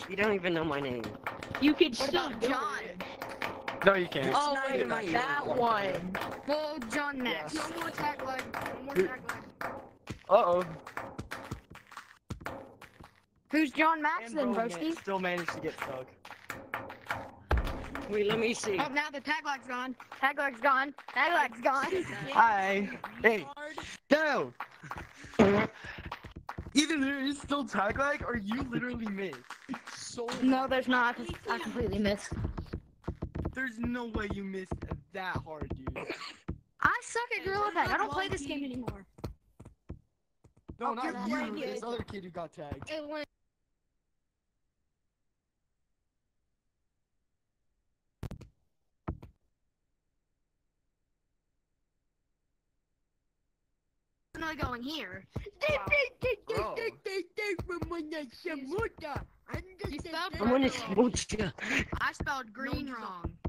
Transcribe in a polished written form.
You don't even know my name. You can What still about do John? it. No, you can't. Oh, not wait, even my that name. one. Well, John Max. Yeah. No more tag lag. No more tag lag. Uh-oh. Who's John Max And then, Bro Broski? still managed to get stuck. Wait, let me see. Oh, now the tag lag's gone. Tag lag's gone. Tag lag's gone. Hi. Hey. No. Either there is still tag lag or you literally missed. So No, there's not. I completely missed. there's no way you missed that hard, dude. I suck at Gorilla Tag. I don't play this game anymore. No, Oh, not you're you. playing This it. other kid who got tagged. It went. Not going here. Bro. I'm gonna smoke you. I spelled green wrong.